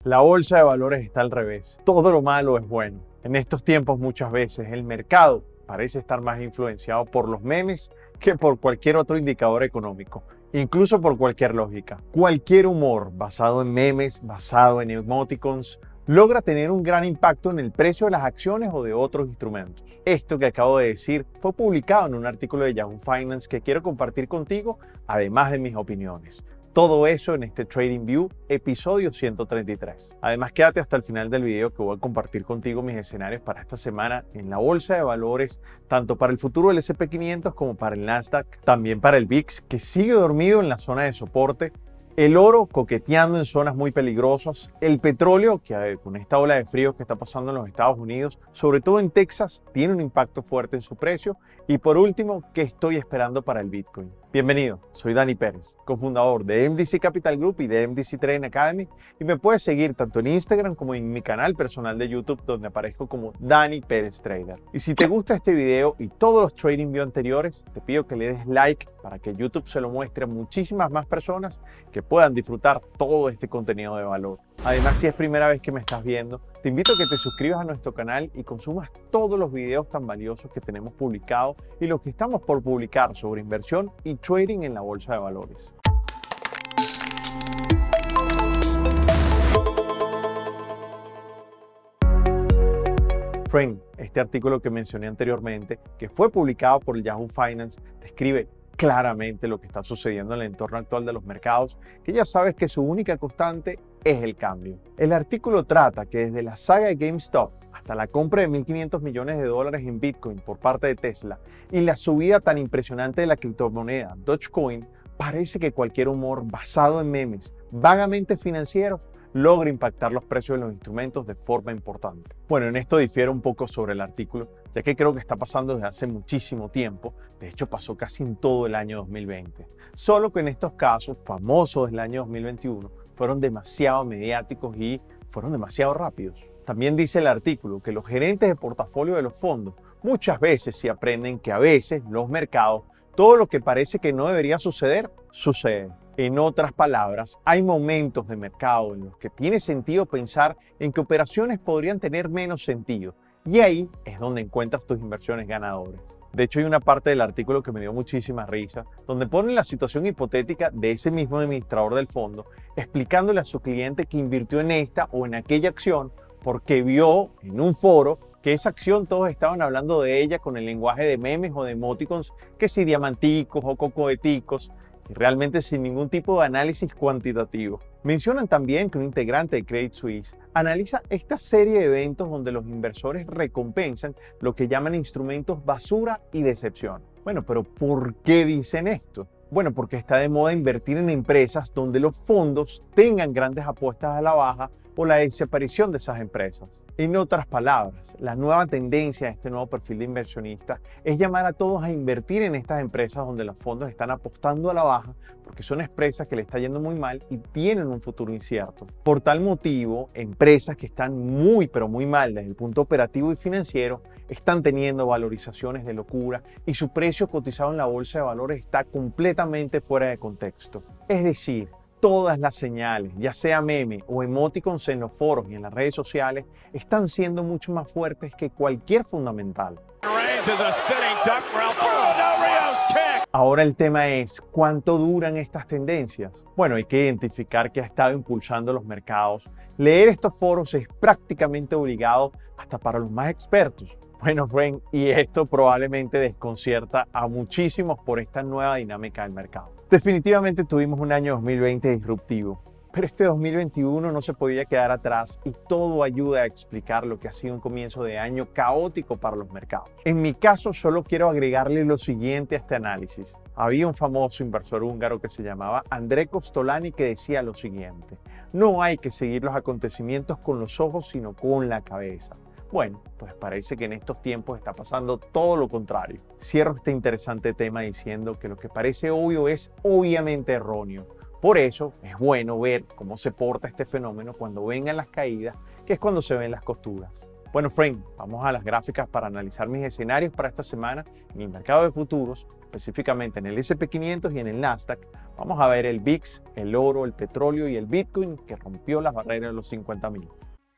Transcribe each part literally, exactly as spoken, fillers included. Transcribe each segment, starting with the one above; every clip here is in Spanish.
La bolsa de valores está al revés. Todo lo malo es bueno. En estos tiempos muchas veces el mercado parece estar más influenciado por los memes que por cualquier otro indicador económico, incluso por cualquier lógica. Cualquier humor basado en memes, basado en emoticons, logra tener un gran impacto en el precio de las acciones o de otros instrumentos. Esto que acabo de decir fue publicado en un artículo de Yahoo Finance que quiero compartir contigo, además de mis opiniones. Todo eso en este TradingView, episodio ciento treinta y tres. Además, quédate hasta el final del video que voy a compartir contigo mis escenarios para esta semana en la bolsa de valores, tanto para el futuro del ese and pe quinientos como para el Nasdaq, también para el V I X, que sigue dormido en la zona de soporte, el oro coqueteando en zonas muy peligrosas, el petróleo, que con esta ola de frío que está pasando en los Estados Unidos, sobre todo en Texas, tiene un impacto fuerte en su precio, y por último, ¿qué estoy esperando para el Bitcoin? Bienvenido, soy Dani Pérez, cofundador de M D C Capital Group y de M D C Trading Academy, y me puedes seguir tanto en Instagram como en mi canal personal de YouTube, donde aparezco como Dani Pérez Trader. Y si te gusta este video y todos los TradingView anteriores, te pido que le des like para que YouTube se lo muestre a muchísimas más personas que puedan disfrutar todo este contenido de valor. Además, si es primera vez que me estás viendo, te invito a que te suscribas a nuestro canal y consumas todos los videos tan valiosos que tenemos publicados y los que estamos por publicar sobre inversión y trading en la bolsa de valores. Friend, este artículo que mencioné anteriormente, que fue publicado por el Yahoo Finance, describe claramente lo que está sucediendo en el entorno actual de los mercados, que ya sabes que su única constante es el cambio. El artículo trata que desde la saga de GameStop hasta la compra de mil quinientos millones de dólares en Bitcoin por parte de Tesla y la subida tan impresionante de la criptomoneda Dogecoin, parece que cualquier humor basado en memes vagamente financieros logra impactar los precios de los instrumentos de forma importante. Bueno, en esto difiere un poco sobre el artículo, ya que creo que está pasando desde hace muchísimo tiempo. De hecho, pasó casi en todo el año dos mil veinte. Solo que en estos casos famosos del año dos mil veintiuno fueron demasiado mediáticos y fueron demasiado rápidos. También dice el artículo que los gerentes de portafolio de los fondos muchas veces sí aprenden que a veces los mercados, todo lo que parece que no debería suceder, sucede. En otras palabras, hay momentos de mercado en los que tiene sentido pensar en que operaciones podrían tener menos sentido, y ahí es donde encuentras tus inversiones ganadoras. De hecho, hay una parte del artículo que me dio muchísima risa, donde ponen la situación hipotética de ese mismo administrador del fondo, explicándole a su cliente que invirtió en esta o en aquella acción porque vio en un foro que esa acción todos estaban hablando de ella con el lenguaje de memes o de emoticons, que si diamanticos o cocoeticos, y realmente sin ningún tipo de análisis cuantitativo. Mencionan también que un integrante de Credit Suisse analiza esta serie de eventos donde los inversores recompensan lo que llaman instrumentos basura y decepción. Bueno, pero ¿por qué dicen esto? Bueno, porque está de moda invertir en empresas donde los fondos tengan grandes apuestas a la baja o la desaparición de esas empresas. En otras palabras, la nueva tendencia de este nuevo perfil de inversionista es llamar a todos a invertir en estas empresas donde los fondos están apostando a la baja porque son empresas que le está yendo muy mal y tienen un futuro incierto. Por tal motivo, empresas que están muy pero muy mal desde el punto operativo y financiero están teniendo valorizaciones de locura y su precio cotizado en la bolsa de valores está completamente fuera de contexto. Es decir, todas las señales, ya sea meme o emoticons en los foros y en las redes sociales, están siendo mucho más fuertes que cualquier fundamental. Ahora el tema es, ¿cuánto duran estas tendencias? Bueno, hay que identificar qué ha estado impulsando los mercados. Leer estos foros es prácticamente obligado hasta para los más expertos. Bueno, friend, y esto probablemente desconcierta a muchísimos por esta nueva dinámica del mercado. Definitivamente tuvimos un año dos mil veinte disruptivo, pero este dos mil veintiuno no se podía quedar atrás y todo ayuda a explicar lo que ha sido un comienzo de año caótico para los mercados. En mi caso, solo quiero agregarle lo siguiente a este análisis. Había un famoso inversor húngaro que se llamaba André Kostolany que decía lo siguiente: no hay que seguir los acontecimientos con los ojos, sino con la cabeza. Bueno, pues parece que en estos tiempos está pasando todo lo contrario. Cierro este interesante tema diciendo que lo que parece obvio es obviamente erróneo. Por eso es bueno ver cómo se porta este fenómeno cuando vengan las caídas, que es cuando se ven las costuras. Bueno, Frank, vamos a las gráficas para analizar mis escenarios para esta semana en el mercado de futuros, específicamente en el ese and pe quinientos y en el Nasdaq. Vamos a ver el V I X, el oro, el petróleo y el Bitcoin que rompió las barreras de los cincuenta mil.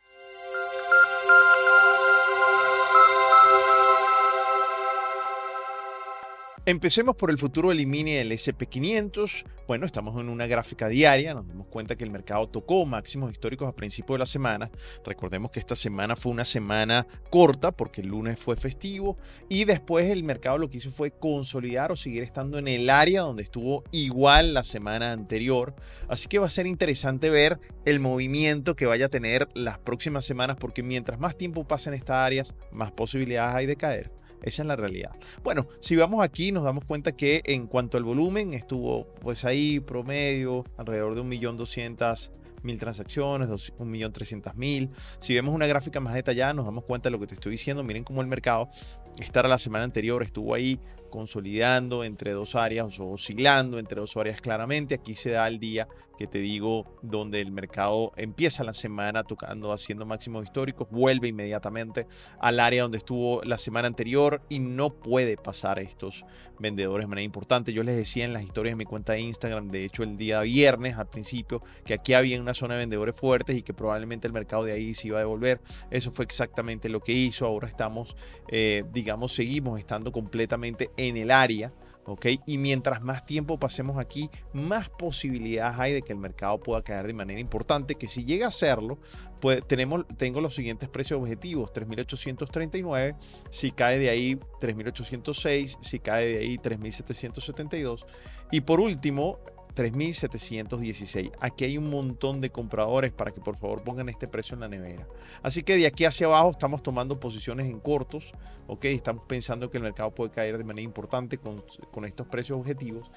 Empecemos por el futuro del mini del ese and pe quinientos. Bueno, estamos en una gráfica diaria. Nos damos cuenta que el mercado tocó máximos históricos a principio de la semana. Recordemos que esta semana fue una semana corta porque el lunes fue festivo. Y después el mercado lo que hizo fue consolidar o seguir estando en el área donde estuvo igual la semana anterior. Así que va a ser interesante ver el movimiento que vaya a tener las próximas semanas, porque mientras más tiempo pasa en estas áreas, más posibilidades hay de caer. Esa es la realidad. Bueno, si vamos aquí nos damos cuenta que en cuanto al volumen estuvo pues ahí promedio alrededor de un millón doscientas mil transacciones, un millón trescientas mil. Si vemos una gráfica más detallada nos damos cuenta de lo que te estoy diciendo. Miren cómo el mercado, esta la semana anterior, estuvo ahí consolidando entre dos áreas o oscilando entre dos áreas claramente. Aquí se da el día que te digo donde el mercado empieza la semana tocando, haciendo máximos históricos, vuelve inmediatamente al área donde estuvo la semana anterior y no puede pasar a estos vendedores de manera importante. Yo les decía en las historias de mi cuenta de Instagram, de hecho el día viernes al principio, que aquí había una zona de vendedores fuertes y que probablemente el mercado de ahí se iba a devolver. Eso fue exactamente lo que hizo. Ahora estamos, eh, digamos, seguimos estando completamente en el área, ¿ok? Y mientras más tiempo pasemos aquí, más posibilidades hay de que el mercado pueda caer de manera importante, que si llega a hacerlo, pues tenemos, tengo los siguientes precios objetivos: tres mil ochocientos treinta y nueve, si cae de ahí tres mil ochocientos seis, si cae de ahí tres mil setecientos setenta y dos y por último tres mil setecientos dieciséis. Aquí hay un montón de compradores para que por favor pongan este precio en la nevera. Así que de aquí hacia abajo estamos tomando posiciones en cortos, ¿ok? Estamos pensando que el mercado puede caer de manera importante con, con estos precios objetivos.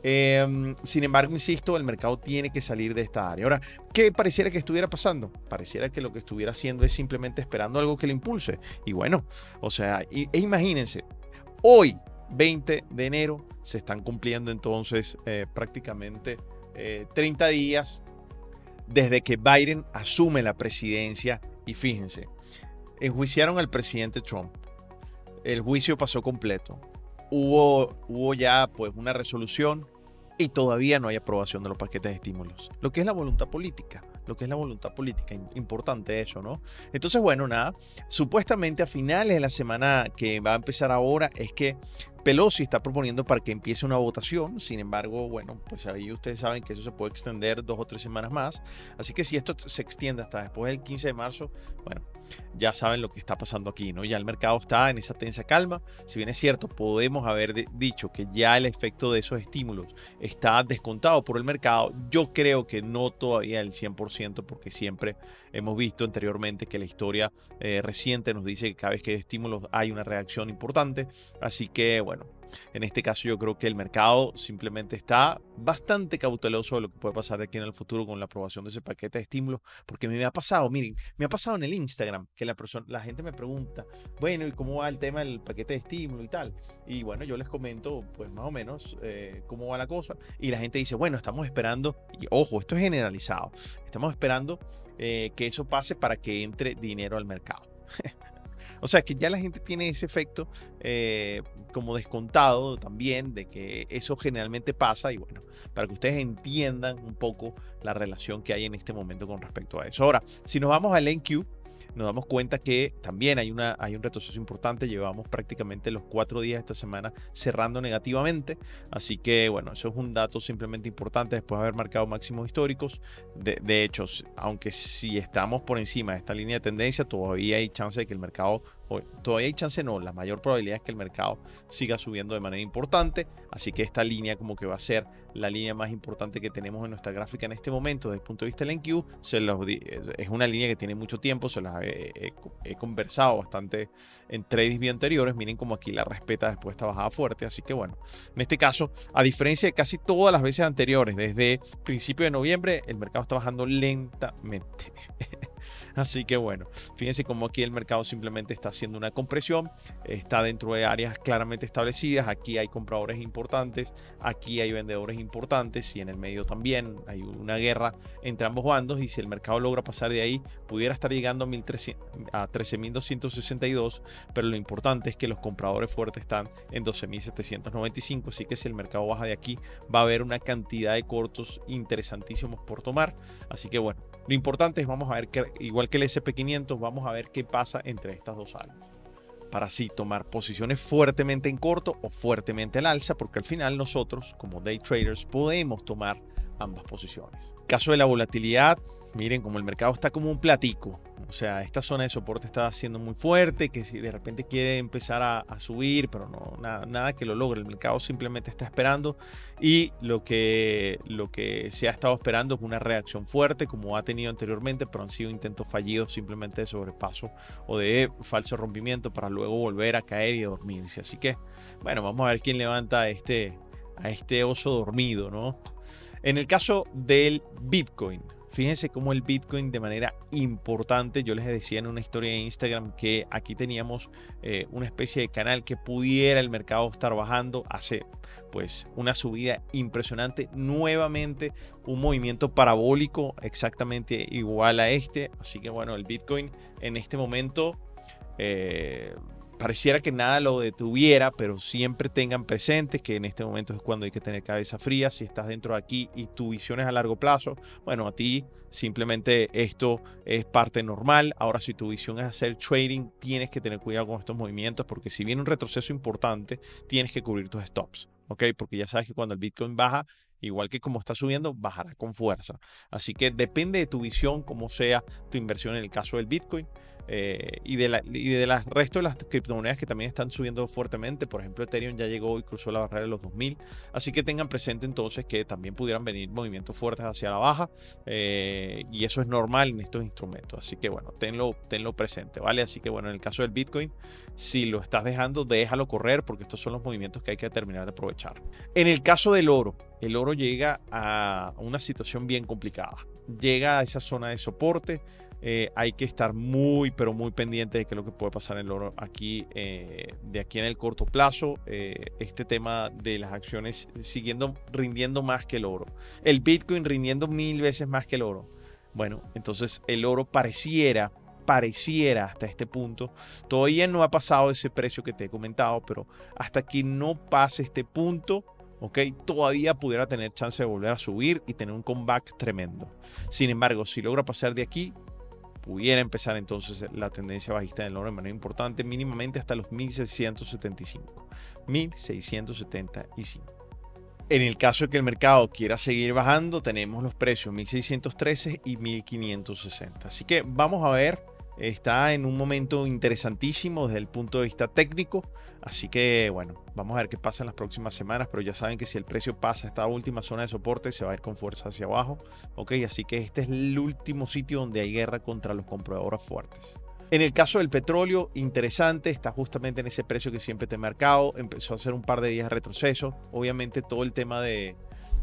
Eh, sin embargo, insisto, el mercado tiene que salir de esta área. Ahora, ¿qué pareciera que estuviera pasando? Pareciera que lo que estuviera haciendo es simplemente esperando algo que le impulse. Y bueno, o sea, y, e imagínense, hoy, veinte de enero, se están cumpliendo entonces eh, prácticamente eh, treinta días desde que Biden asume la presidencia. Y fíjense, enjuiciaron al presidente Trump. El juicio pasó completo. Hubo, hubo ya pues una resolución y todavía no hay aprobación de los paquetes de estímulos. Lo que es la voluntad política. Lo que es la voluntad política, importante eso, ¿no? Entonces, bueno, nada, supuestamente a finales de la semana que va a empezar ahora es que Pelosi está proponiendo para que empiece una votación. Sin embargo, bueno, pues ahí ustedes saben que eso se puede extender dos o tres semanas más. Así que si esto se extiende hasta después del quince de marzo, bueno, ya saben lo que está pasando aquí, ¿no? Ya el mercado está en esa tensa calma. Si bien es cierto, podemos haber de, dicho que ya el efecto de esos estímulos está descontado por el mercado. Yo creo que no todavía el cien por ciento, porque siempre hemos visto anteriormente que la historia eh, reciente nos dice que cada vez que hay estímulos hay una reacción importante. Así que, bueno, en este caso yo creo que el mercado simplemente está bastante cauteloso de lo que puede pasar de aquí en el futuro con la aprobación de ese paquete de estímulos, porque me ha pasado, miren, me ha pasado en el Instagram que la persona, la gente me pregunta, bueno, ¿y cómo va el tema del paquete de estímulo y tal? Y bueno, yo les comento pues más o menos eh, cómo va la cosa y la gente dice, bueno, estamos esperando, y ojo, esto es generalizado, estamos esperando eh, que eso pase para que entre dinero al mercado. O sea que ya la gente tiene ese efecto eh, como descontado también de que eso generalmente pasa, y bueno, para que ustedes entiendan un poco la relación que hay en este momento con respecto a eso. Ahora, si nos vamos al N Q, nos damos cuenta que también hay, una, hay un retroceso importante. Llevamos prácticamente los cuatro días de esta semana cerrando negativamente. Así que, bueno, eso es un dato simplemente importante después de haber marcado máximos históricos. De, de hecho, aunque si estamos por encima de esta línea de tendencia, todavía hay chance de que el mercado, todavía hay chance no, la mayor probabilidad es que el mercado siga subiendo de manera importante. Así que esta línea como que va a ser la línea más importante que tenemos en nuestra gráfica en este momento desde el punto de vista del N Q. Se los, es una línea que tiene mucho tiempo, se las he, he, he conversado bastante en trades bien anteriores. Miren cómo aquí la respeta después de esta bajada fuerte. Así que bueno, en este caso, a diferencia de casi todas las veces anteriores, desde principio de noviembre, el mercado está bajando lentamente. Así que bueno, fíjense cómo aquí el mercado simplemente está haciendo una compresión, está dentro de áreas claramente establecidas, aquí hay compradores importantes, aquí hay vendedores importantes y en el medio también hay una guerra entre ambos bandos, y si el mercado logra pasar de ahí, pudiera estar llegando a trece mil doscientos sesenta y dos, pero lo importante es que los compradores fuertes están en doce mil setecientos noventa y cinco, así que si el mercado baja de aquí, va a haber una cantidad de cortos interesantísimos por tomar. Así que bueno, lo importante es, vamos a ver que, igual que el ese pe quinientos, vamos a ver qué pasa entre estas dos áreas, para así tomar posiciones fuertemente en corto o fuertemente al alza, porque al final nosotros como day traders podemos tomar ambas posiciones. Caso de la volatilidad, miren como el mercado está como un platico. O sea, esta zona de soporte está siendo muy fuerte, que si de repente quiere empezar a, a subir, pero no, nada, nada que lo logre. El mercado simplemente está esperando, y lo que, lo que se ha estado esperando es una reacción fuerte, como ha tenido anteriormente, pero han sido intentos fallidos simplemente de sobrepaso o de falso rompimiento para luego volver a caer y dormirse. Así que, bueno, vamos a ver quién levanta a este, a este oso dormido, ¿no? En el caso del Bitcoin, fíjense cómo el Bitcoin de manera importante, yo les decía en una historia de Instagram que aquí teníamos eh, una especie de canal que pudiera el mercado estar bajando, hace pues una subida impresionante, nuevamente un movimiento parabólico exactamente igual a este. Así que bueno, el Bitcoin en este momento eh, pareciera que nada lo detuviera, pero siempre tengan presente que en este momento es cuando hay que tener cabeza fría. Si estás dentro de aquí y tu visión es a largo plazo, bueno, a ti simplemente esto es parte normal. Ahora, si tu visión es hacer trading, tienes que tener cuidado con estos movimientos, porque si viene un retroceso importante, tienes que cubrir tus stops, ¿ok? Porque ya sabes que cuando el Bitcoin baja, igual que como está subiendo, bajará con fuerza. Así que depende de tu visión, cómo sea tu inversión en el caso del Bitcoin. Eh, y de la y de las resto de las criptomonedas que también están subiendo fuertemente. Por ejemplo, Ethereum ya llegó y cruzó la barrera de los dos mil, así que tengan presente entonces que también pudieran venir movimientos fuertes hacia la baja, eh, y eso es normal en estos instrumentos, así que bueno, tenlo, tenlo presente, ¿vale? Así que bueno, en el caso del Bitcoin, si lo estás dejando, déjalo correr, porque estos son los movimientos que hay que terminar de aprovechar. En el caso del oro, el oro llega a una situación bien complicada, llega a esa zona de soporte. Eh, hay que estar muy, pero muy pendiente de qué es lo que puede pasar en el oro aquí, eh, de aquí en el corto plazo. Eh, este tema de las acciones siguiendo rindiendo más que el oro. El Bitcoin rindiendo mil veces más que el oro. Bueno, entonces el oro pareciera, pareciera hasta este punto. Todavía no ha pasado ese precio que te he comentado, pero hasta que no pase este punto, ¿ok? Todavía pudiera tener chance de volver a subir y tener un comeback tremendo. Sin embargo, si logra pasar de aquí, pudiera empezar entonces la tendencia bajista del oro de manera importante, mínimamente hasta los mil seiscientos setenta y cinco. mil seiscientos setenta y cinco. En el caso de que el mercado quiera seguir bajando, tenemos los precios mil seiscientos trece y mil quinientos sesenta. Así que vamos a ver, está en un momento interesantísimo desde el punto de vista técnico. Así que bueno, vamos a ver qué pasa en las próximas semanas, pero ya saben que si el precio pasa esta última zona de soporte, se va a ir con fuerza hacia abajo, ¿ok? Así que este es el último sitio donde hay guerra contra los compradores fuertes. En el caso del petróleo, interesante, está justamente en ese precio que siempre te he marcado, empezó a hacer un par de días de retroceso. Obviamente todo el tema de,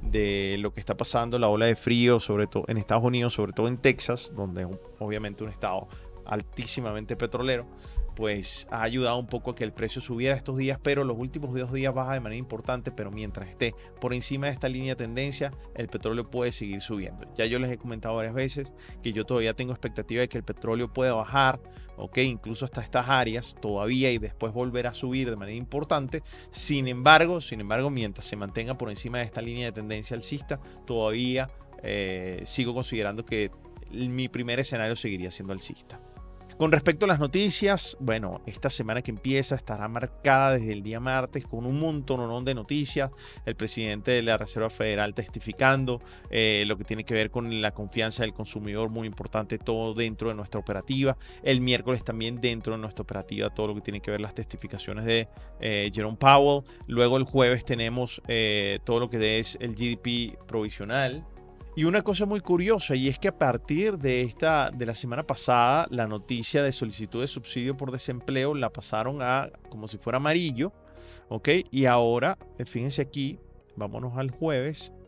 de lo que está pasando, la ola de frío, sobre todo en Estados Unidos, sobre todo en Texas, donde es obviamente un estado altísimamente petrolero, pues ha ayudado un poco a que el precio subiera estos días, pero los últimos dos días baja de manera importante. Pero mientras esté por encima de esta línea de tendencia, el petróleo puede seguir subiendo. Ya yo les he comentado varias veces que yo todavía tengo expectativa de que el petróleo pueda bajar, ok, incluso hasta estas áreas todavía, y después volver a subir de manera importante. Sin embargo, sin embargo, mientras se mantenga por encima de esta línea de tendencia alcista, todavía eh, sigo considerando que mi primer escenario seguiría siendo alcista. Con respecto a las noticias, bueno, esta semana que empieza estará marcada desde el día martes con un montón de noticias. El presidente de la Reserva Federal testificando, eh, lo que tiene que ver con la confianza del consumidor, muy importante, todo dentro de nuestra operativa. El miércoles también dentro de nuestra operativa, todo lo que tiene que ver las testificaciones de eh, Jerome Powell. Luego el jueves tenemos eh, todo lo que es el G D P provisional. Y una cosa muy curiosa, y es que a partir de esta de la semana pasada, la noticia de solicitud de subsidio por desempleo la pasaron a como si fuera amarillo, ¿ok? Y ahora, fíjense aquí, vámonos al jueves,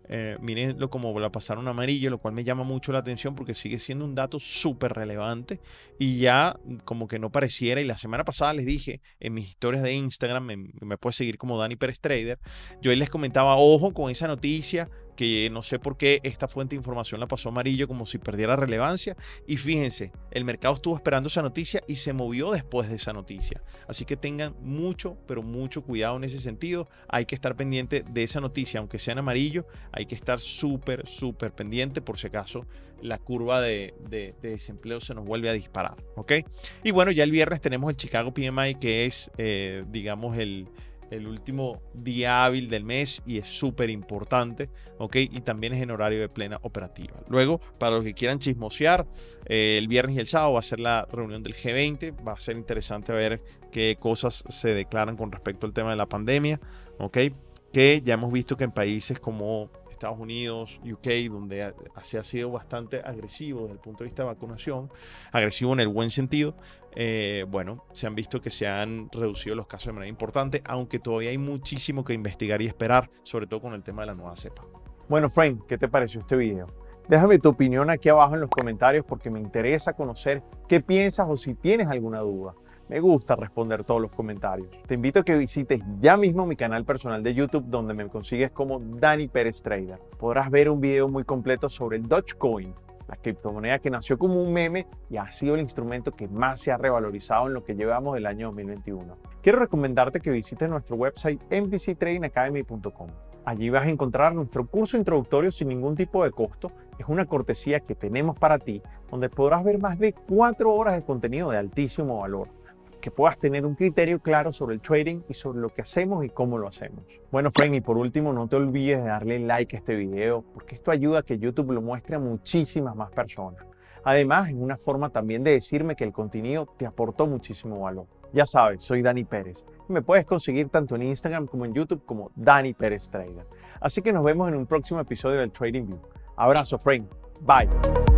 Eh, mírenlo como la pasaron a amarillo, lo cual me llama mucho la atención porque sigue siendo un dato súper relevante y ya como que no pareciera. Y la semana pasada les dije en mis historias de Instagram, me, me puedes seguir como Dani Pérez Trader, yo ahí les comentaba, ojo con esa noticia, que no sé por qué esta fuente de información la pasó amarillo como si perdiera relevancia. Y fíjense, el mercado estuvo esperando esa noticia y se movió después de esa noticia. Así que tengan mucho, pero mucho cuidado en ese sentido. Hay que estar pendiente de esa noticia, aunque sea en amarillo, hay que estar súper, súper pendiente por si acaso la curva de, de, de desempleo se nos vuelve a disparar, ¿ok? Y bueno, ya el viernes tenemos el Chicago P M I, que es, eh, digamos, el... el último día hábil del mes y es súper importante, ¿ok? Y también es en horario de plena operativa. Luego, para los que quieran chismosear, eh, el viernes y el sábado va a ser la reunión del G veinte. Va a ser interesante ver qué cosas se declaran con respecto al tema de la pandemia, ¿ok? Que ya hemos visto que en países como Estados Unidos, U K, donde se ha sido bastante agresivo desde el punto de vista de vacunación, agresivo en el buen sentido, eh, bueno, se han visto que se han reducido los casos de manera importante, aunque todavía hay muchísimo que investigar y esperar, sobre todo con el tema de la nueva cepa. Bueno, Frank, ¿qué te pareció este video? Déjame tu opinión aquí abajo en los comentarios porque me interesa conocer qué piensas o si tienes alguna duda. Me gusta responder todos los comentarios. Te invito a que visites ya mismo mi canal personal de YouTube, donde me consigues como Dani Pérez Trader. Podrás ver un video muy completo sobre el Dogecoin, la criptomoneda que nació como un meme y ha sido el instrumento que más se ha revalorizado en lo que llevamos del año dos mil veintiuno. Quiero recomendarte que visites nuestro website m t c trading academy punto com. Allí vas a encontrar nuestro curso introductorio sin ningún tipo de costo. Es una cortesía que tenemos para ti, donde podrás ver más de cuatro horas de contenido de altísimo valor, que puedas tener un criterio claro sobre el trading y sobre lo que hacemos y cómo lo hacemos. Bueno, Frank, y por último, no te olvides de darle like a este video, porque esto ayuda a que YouTube lo muestre a muchísimas más personas. Además, es una forma también de decirme que el contenido te aportó muchísimo valor. Ya sabes, soy Dani Pérez y me puedes conseguir tanto en Instagram como en YouTube como Dani Pérez Trader. Así que nos vemos en un próximo episodio del Trading View. Abrazo, Frank. Bye.